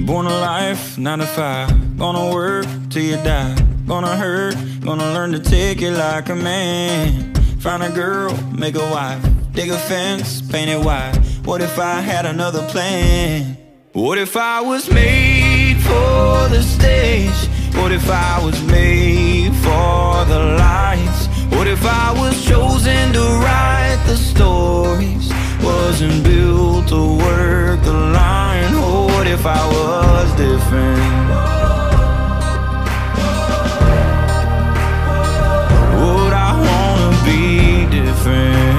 Born a life, 9 to 5. Gonna work till you die. Gonna hurt, gonna learn to take it like a man. Find a girl, make a wife. Dig a fence, paint it white. What if I had another plan? What if I was made for the stage? What if I was made for the lights? What if I was chosen to write the stories? Wasn't built to work the line. Oh, what if I was different? Would I wanna be different?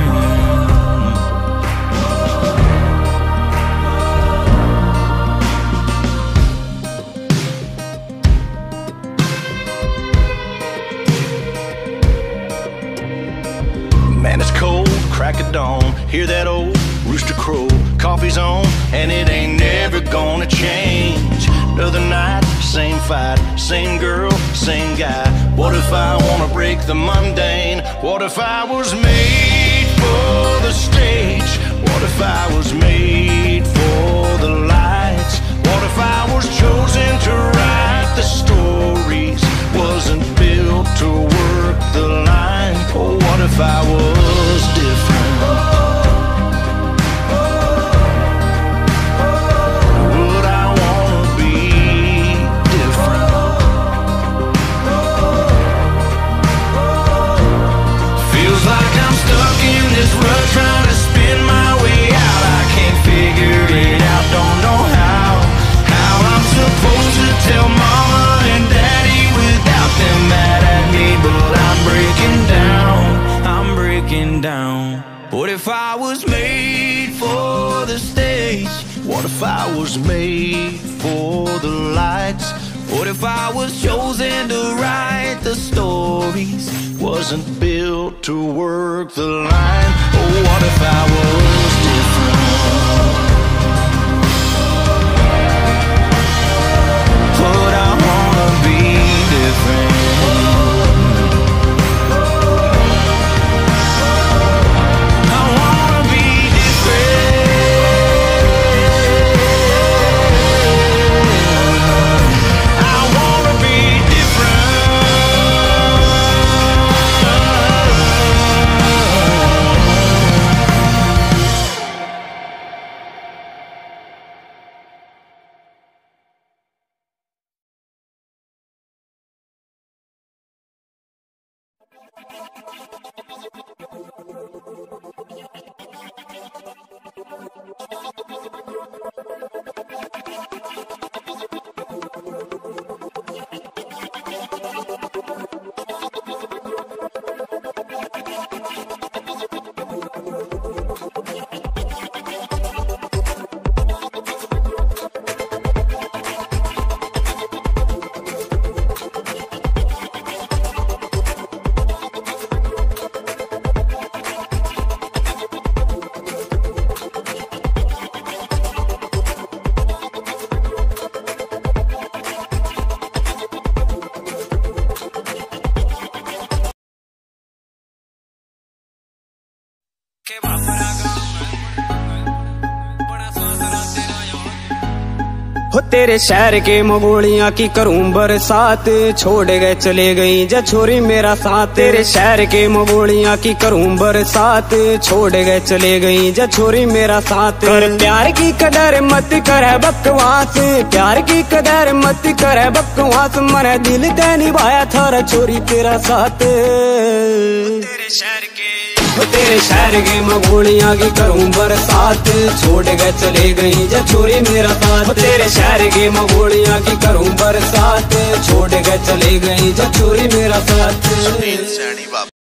Man, it's cold, crack of dawn. Hear that old rooster crow. Coffee's on, and it ain't never gonna change. Another night, same fight, same girl, same guy. What if I wanna break the mundane? What if I was made for the stage? What if I was made for the lights? What if I was chosen to write the stories? Wasn't built to work the line. Oh, what if I was different? Would I wanna be different? Feels like I'm stuck in this rut, trying to spin my way out. I can't figure it out, don't know how I'm supposed to tell mama and daddy without them mad at me. But I'm breaking down, I'm breaking down. What if I was made for the stage? What if I was made for the lights? What if I was chosen to write the stories? Wasn't built to work the line. Oh, what if I was different? Would I wanna be different? हो तेरे शहर के मंगोलियां की करूं बरसात, छोड़ गए चले गई जा छोरी मेरा साथ। तेरे शहर के मंगोलियां की करूं बरसात, छोड़ गए चले गई जा छोरी मेरा साथ। कर प्यार की कदर मत कर बकवास, प्यार की कदर मत कर बकवास। मने दिल ते निभाया थारा छोरी तेरा साथ। तेरे शहर के मंगोलियां की करूं बरसात, छोड़ गए चले गई जा छोरी मेरा साथ। तेरे शहर के मंगोलियां की करूं बरसात, छोड़ गए चले गई जा छोरी मेरा साथ।